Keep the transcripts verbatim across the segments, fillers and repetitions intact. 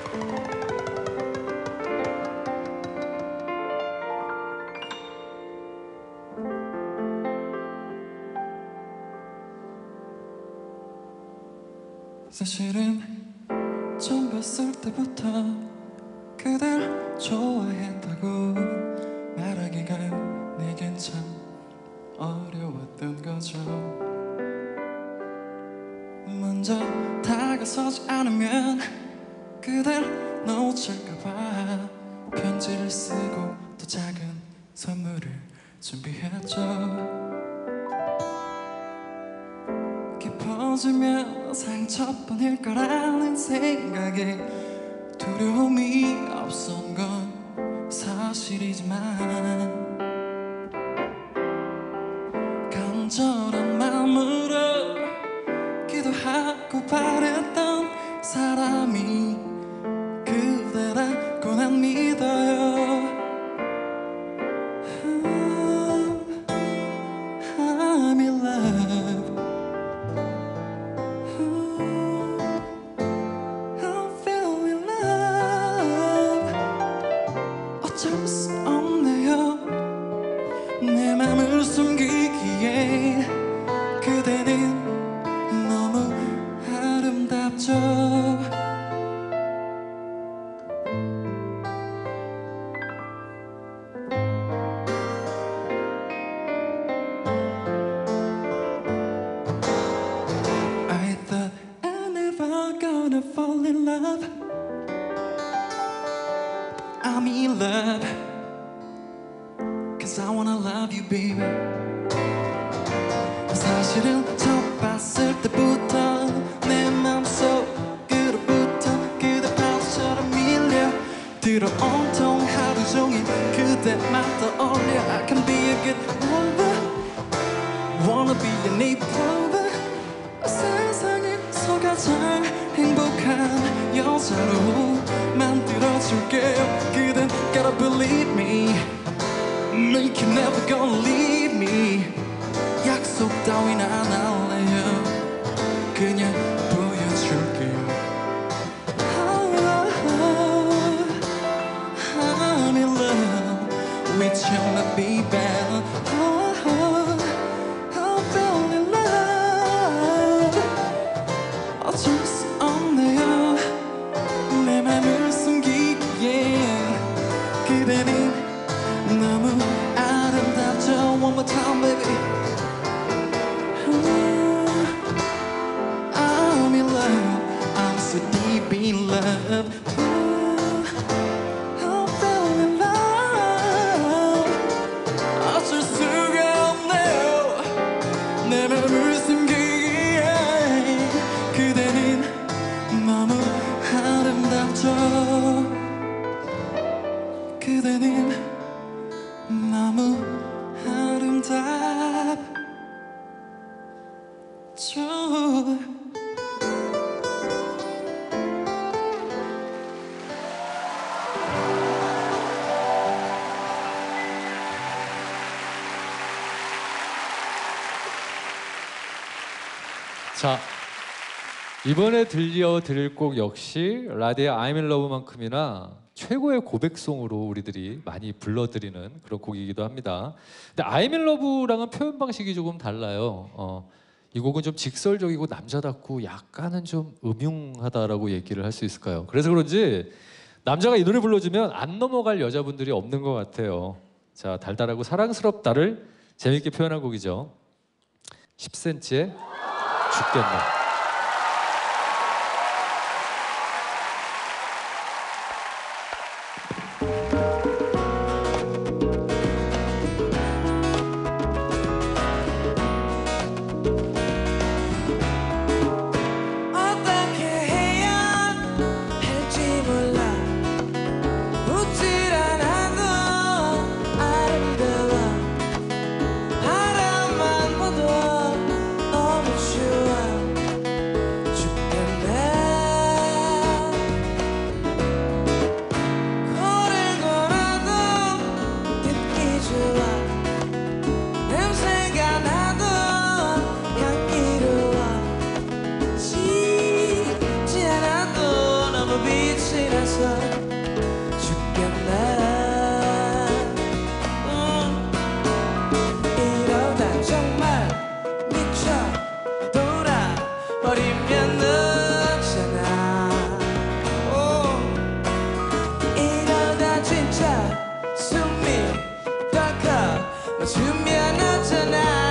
사실은 처음 봤을 때부터 그댈 좋아했다고 말하기가 내겐 참 어려웠던 거죠. 먼저 다가서지 않으면 그댈 놓칠까봐 편지를 쓰고 또 작은 선물을 준비했죠. 깊어지면 상처뿐일 거라는 생각에 두려움이 없었던 건 사실이지만 간절한 마음으로 기도하고 바랬던 사람이 그대라고 난 믿어요. I'm in love. 어쩔 수 없네요. 내 맘을 숨기기에 그대는 너무 아름답죠. I thought I never gonna fall in love. I'm in love, cause I wanna love you, baby. 사실은 처음 봤을 때부터 내 맘속으로부터 그대 파도처럼 밀려 들어 온통 하루 종일 그대만 떠올려. I can be a good lover, wanna be a neat lover. 세상에서 가장 행복한 여자로 만들어줄게요. 그댄 gotta believe me. No, you can never gonna leave me. 약속 따윈 안 할래요. 그냥 보여줄게요. I'm in love with you, my baby. I fell in love. 어쩔 수 없네요. 내 맘을 숨기기에 그대는 너무 아름답죠. One more time, baby. I'm in love. I'm so deep in love. I fell in love. 어쩔 수가 없네요. 내 맘을 숨기기에 그대는 너무 아름답죠. 그대는 너무 아름답죠. 자, 이번에 들려드릴 곡 역시 라디의 I'm in Love만큼이나 최고의 고백송으로 우리들이 많이 불러드리는 그런 곡이기도 합니다. 근데 I'm in Love랑은 표현 방식이 조금 달라요. 어, 이 곡은 좀 직설적이고 남자답고 약간은 좀 음흉하다라고 얘기를 할 수 있을까요? 그래서 그런지 남자가 이 노래 불러주면 안 넘어갈 여자분들이 없는 것 같아요. 자, 달달하고 사랑스럽다를 재밌게 표현한 곡이죠. 십 센티미터의 죽겠네. 바람만 불어도 너무 추워. 빛이 나서 죽겠네. 음. 이러다 정말 미쳐 돌아버리면 늦잖아. 오. 이러다 진짜 숨이 덜컥 멈추면 늦잖아.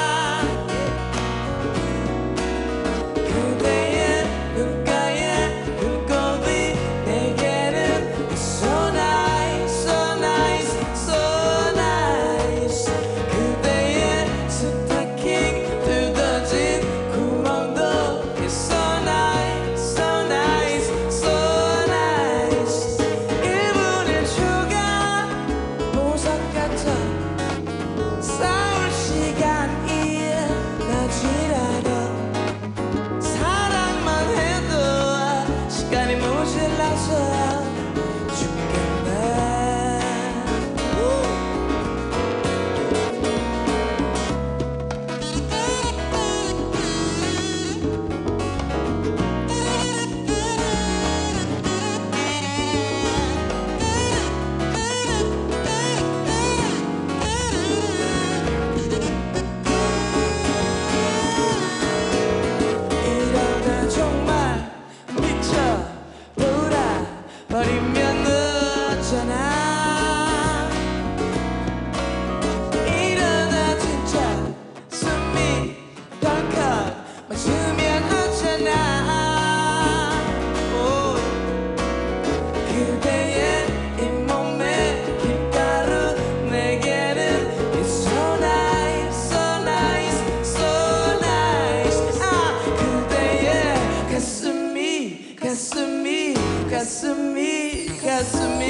가슴이 가슴이 가슴이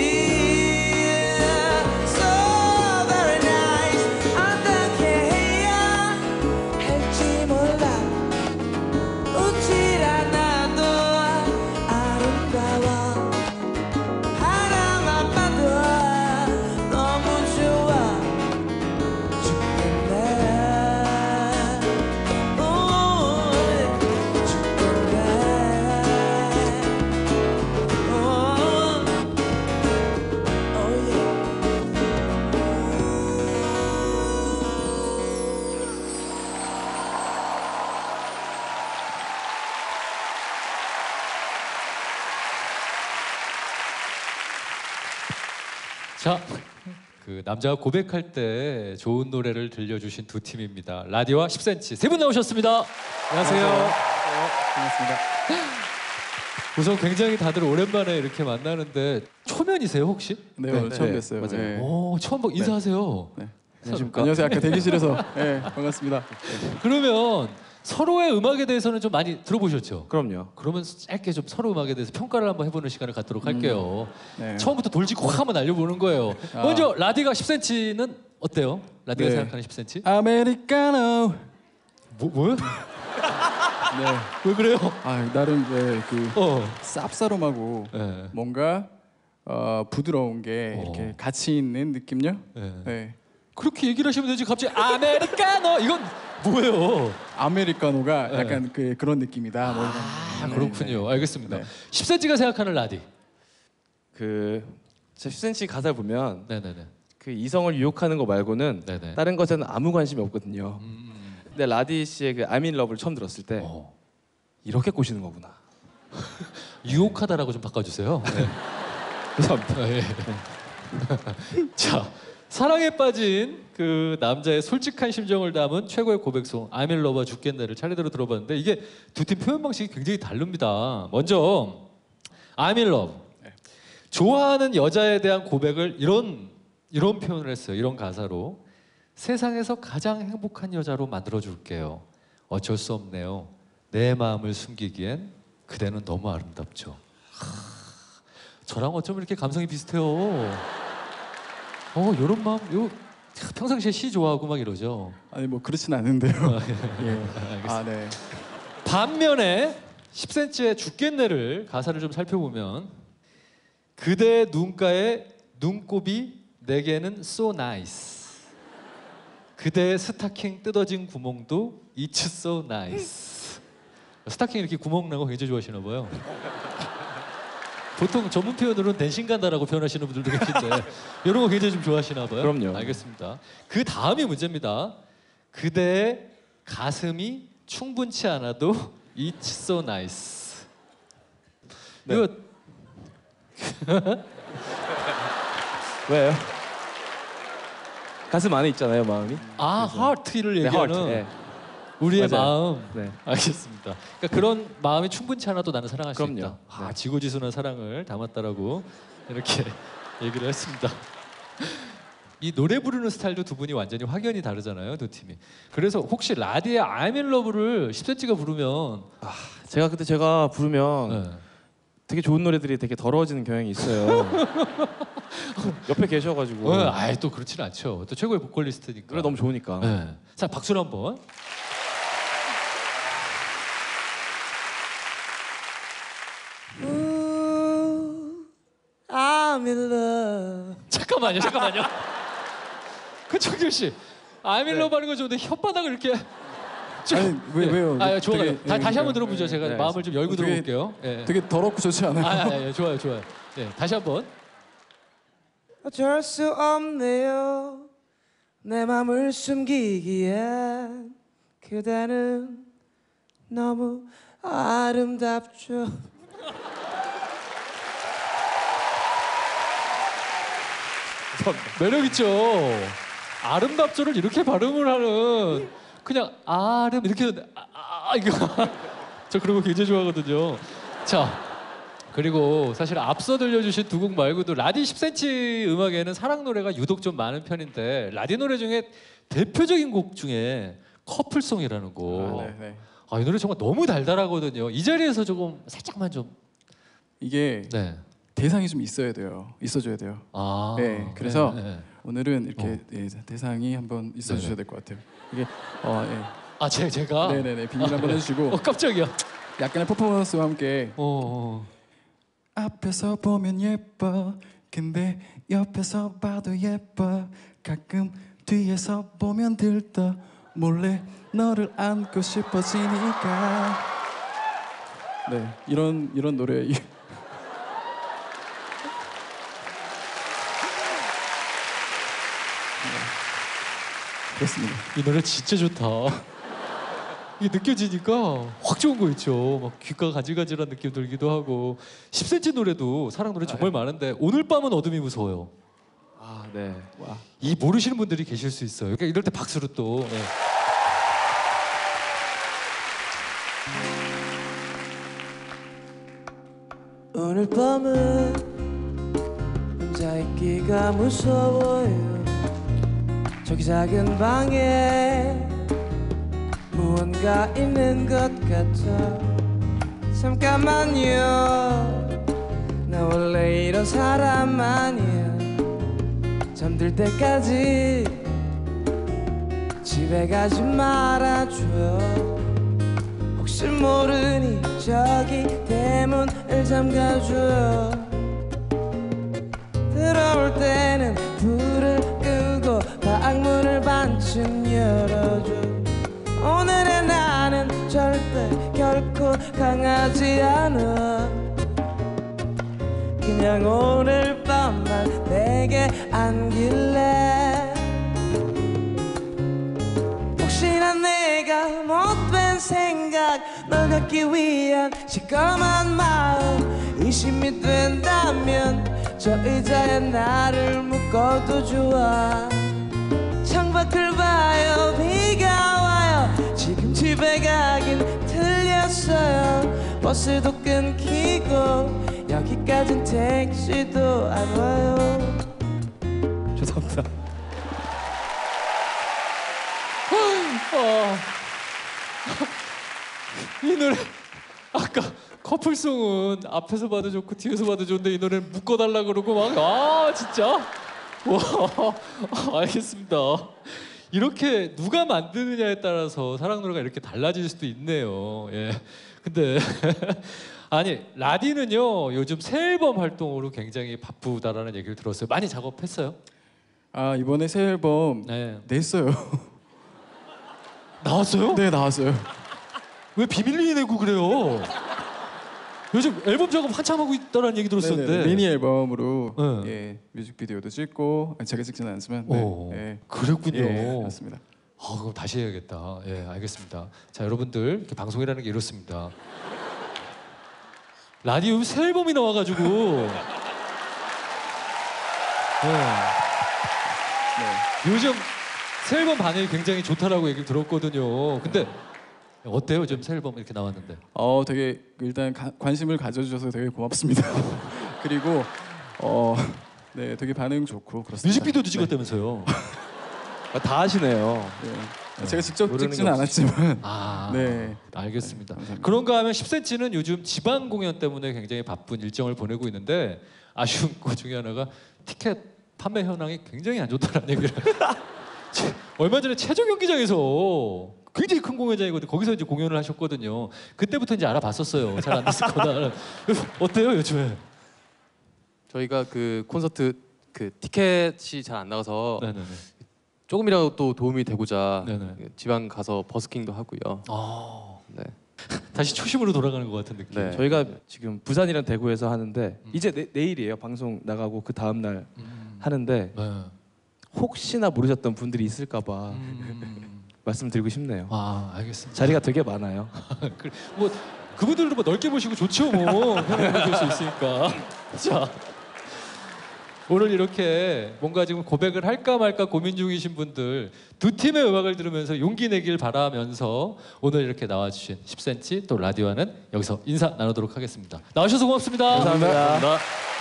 so very nice. 어떻게 해야 할지 몰라. 웃질 않아도 아름다워. 바라만 봐도 너무 좋아 죽겠네. 자, 그 남자가 고백할 때 좋은 노래를 들려주신 두 팀입니다. 라디와 십 센치 세 분 나오셨습니다. 안녕하세요. 안녕하세요. 반갑습니다. 우선 굉장히 다들 오랜만에 이렇게 만나는데 초면이세요 혹시? 네, 오늘 처음 뵀어요. 맞아요. 네. 오, 처음 보 인사하세요. 네. 안녕하십니까? 안녕하세요. 아까 대기실에서 네, 반갑습니다. 그러면 서로의 음악에 대해서는 좀 많이 들어보셨죠? 그럼요. 그러면 짧게 좀 서로 음악에 대해서 평가를 한번 해보는 시간을 갖도록 할게요. 네. 처음부터 돌직구 확 한번 날려보는 거예요. 아. 먼저 라디가 십 센치는 어때요? 라디가 네. 생각하는 십 센치? 아메리카노. 뭐, 뭐요? 네. 왜 그래요? 아, 나름 네, 그 어. 쌉싸름하고 네. 뭔가 어, 부드러운 게 어. 이렇게 가치 있는 느낌요? 네. 네. 그렇게 얘기를 하시면 되지 갑자기 아메리카노 이건 뭐예요? 아메리카노가 네. 약간 그 그런 느낌이다. 뭐 이런. 아 네, 그렇군요. 네. 알겠습니다. 네. 십 센치가 생각하는 라디. 그 십 센치 가사를 보면 네네네. 그 이성을 유혹하는 거 말고는 네네. 다른 것에는 아무 관심이 없거든요. 음. 근데 라디 씨의 그 I'm in love를 처음 들었을 때 어. 이렇게 꼬시는 거구나. 유혹하다라고 좀 바꿔주세요. 네. 감사합니다. 예. 자, 사랑에 빠진 그 남자의 솔직한 심정을 담은 최고의 고백송 I'm in love와 죽겠네를 차례대로 들어봤는데 이게 두 팀 표현 방식이 굉장히 다릅니다. 먼저 I'm in love. 좋아하는 여자에 대한 고백을 이런 이런 표현을 했어요. 이런 가사로 세상에서 가장 행복한 여자로 만들어 줄게요. 어쩔 수 없네요. 내 마음을 숨기기엔 그대는 너무 아름답죠. 하, 저랑 어쩜 이렇게 감성이 비슷해요. 어, 이런 마음, 요 평상시에 시 좋아하고 막 이러죠. 아니 뭐 그렇진 않은데요. 예. 알겠습니다. 아, 네. 반면에 십 센치의 죽겠네를 가사를 좀 살펴보면 그대의 눈가에 눈곱이 내게는 so nice. 그대의 스타킹 뜯어진 구멍도 it's so nice. 스타킹 이렇게 구멍 나고 굉장히 좋아하시나 봐요. 보통 전문 표현으로는 댄싱 간다라고 표현하시는 분들도 계신데 이런 거 굉장히 좀 좋아하시나 봐요. 그럼요. 알겠습니다. 그 다음이 문제입니다. 그대의 가슴이 충분치 않아도 It's so nice. 네. 이거 왜요? 가슴 안에 있잖아요, 마음이. 아 하트를 네, 얘기하는 heart. 네. 우리의 맞아요. 마음. 네. 알겠습니다. 그러니까 그런 마음이 충분치 않아도 나는 사랑할 수 그럼요. 있다. 아, 네. 지고지순한 사랑을 담았다라고 이렇게 얘기를 했습니다. 이 노래 부르는 스타일도 두 분이 완전히 확연히 다르잖아요, 두 팀이. 그래서 혹시 라디의 I'm in love를 십 센치가 부르면 제가 그때 제가 부르면 네. 되게 좋은 노래들이 되게 더러워지는 경향이 있어요. 옆에 계셔가지고 어, 아예 또 그렇지는 않죠. 또 최고의 보컬리스트니까. 노래 너무 좋으니까. 네. 자, 박수를 한번. I'm in love. 잠깐만요, 잠깐만요. 그 정길 씨, I'm in love 하는 거 좋은데 혓바닥을 이렇게. 좀- 아니 왜 네. 왜요? 아, 좋아요. 되게, 다, 예, 다시 한번 그러니까, 들어보죠. 제가 네, 마음을 좀 열고 되게- 들어볼게요. 예. 되게 더럽고 좋지 않아요? 아, 아, 아, 좋아요, 좋아요. 네, 다시 한번. 어쩔 수 없네요 내 맘을 숨기기엔 그대는 너무 아름답죠 매력 있죠. 아름답죠를 이렇게 발음을 하는 그냥 아름 이렇게 하는데 아, 아 이거 저 그런 거 굉장히 좋아하거든요. 자 그리고 사실 앞서 들려주신 두 곡 말고도 라디 십 센치 음악에는 사랑 노래가 유독 좀 많은 편인데 라디 노래 중에 대표적인 곡 중에 커플송이라는 곡. 아, 네, 네. 아, 이 노래 정말 너무 달달하거든요. 이 자리에서 조금 살짝만 좀. 이게 네. 대상이 좀 있어야 돼요. 있어줘야 돼요. 아. 네, 그래서 네, 네. 오늘은 이렇게 어. 예, 대상이 한번 있어주셔야 될 것 같아요. 이게 어, 예. 아, 제 제가. 네네네 비밀 한번 해주시고 어, 깜짝이야. 약간의 퍼포먼스와 함께 어. 어. 앞에서 보면 예뻐 근데 옆에서 봐도 예뻐 가끔 뒤에서 보면 들떠 몰래 너를 안고 싶어지니까 네 이런 이런 노래 그렇습니다. 이 노래 진짜 좋다. 이게 느껴지니까 확 좋은 거 있죠. 막 귓가 가지가지란 느낌 들기도 하고. 십 센치 노래도 사랑 노래 정말 많은데 오늘 밤은 어둠이 무서워요. 아, 네. 와. 이 모르시는 분들이 계실 수 있어요. 그러니까 이럴 때 박수로 또. 네. 오늘 밤은 혼자 있기가 무서워요 저기 작은 방에 무언가 있는 것 같아 잠깐만요 나 원래 이런 사람 아니야 잠들 때까지 집에 가지 말아줘요 혹시 모르니 저기 대문을 잠가줘요 들어올 때는 불을 끄고 방문을 반쯤 열어줘 오늘의 나는 절대 결코 강하지 않아 그냥 오늘 밤만 내게 안길래 혹시나 내가 못된 생각 널 갖기 위한 시커먼 마음 의심이 된다면 저 의자에 나를 묶어도 좋아 창밖을 봐요 비가 와요 지금 집에 가긴 틀렸어요 버스도 끊기고 여기까진 택시도 안 와요 죄송합니다. 아. 이 노래 아까 커플송은 앞에서 봐도 좋고 뒤에서 봐도 좋은데 이 노래는 묶어달라 그러고 막 아 진짜 와 알겠습니다. 이렇게 누가 만드느냐에 따라서 사랑 노래가 이렇게 달라질 수도 있네요. 예. 근데 아니 라디는요 요즘 새 앨범 활동으로 굉장히 바쁘다라는 얘기를 들었어요. 많이 작업했어요? 아 이번에 새 앨범 네. 냈어요. 나왔어요? 네 나왔어요. 왜 비밀리에 내고 그래요? 요즘 앨범 작업 한참 하고 있다는 얘기 들었었는데. 네네, 미니 앨범으로 네. 예, 뮤직비디오도 찍고 아니, 제가 찍지는 않지만 네, 오, 예, 그랬군요. 예, 맞습니다. 아, 그럼 다시 해야겠다. 예, 알겠습니다. 자, 여러분들 이렇게 방송이라는 게 이렇습니다. 라디오 새 앨범이 나와가지고. 네. 네. 요즘 새 앨범 반응이 굉장히 좋다라고 얘기를 들었거든요. 근데 어때요? 요즘 새 앨범 이렇게 나왔는데. 어, 되게 일단 가, 관심을 가져주셔서 되게 고맙습니다. 그리고 어, 네, 되게 반응 좋고 그렇습니다. 뮤직비디오도 찍었다면서요? 아, 다 하시네요. 네. 제가 직접 모르는 찍지는 게 않았지만 아, 네. 알겠습니다. 네, 감사합니다. 그런가 하면 십 센치는 요즘 지방 공연 때문에 굉장히 바쁜 일정을 보내고 있는데 아쉬운 것 중에 하나가 티켓 판매 현황이 굉장히 안 좋다는 얘기를 얼마 전에 최종 경기장에서 굉장히 큰 공연장이거든요. 거기서 이제 공연을 하셨거든요. 그때부터 이제 알아봤었어요. 잘 안 됐을 거다. 어때요 요즘에? 저희가 그 콘서트 그 티켓이 잘 안 나가서 네네네. 조금이라도 또 도움이 되고자 네네. 지방 가서 버스킹도 하고요. 아, 네. 다시 초심으로 돌아가는 것 같은 느낌. 네. 저희가 지금 부산이랑 대구에서 하는데 이제 내, 내일이에요. 방송 나가고 그 다음 날 음. 하는데 네. 혹시나 모르셨던 분들이 있을까봐 음. 말씀드리고 싶네요. 아, 알겠습니다. 자리가 되게 많아요. 그, 뭐 그분들도 뭐 넓게 보시고 좋죠 뭐 편하게 보실 수 있으니까. 자, 오늘 이렇게 뭔가 지금 고백을 할까 말까 고민 중이신 분들 두 팀의 음악을 들으면서 용기 내길 바라면서 오늘 이렇게 나와주신 십 센치 또 라디오와는 여기서 인사 나누도록 하겠습니다. 나와주셔서 고맙습니다. 감사합니다. 감사합니다.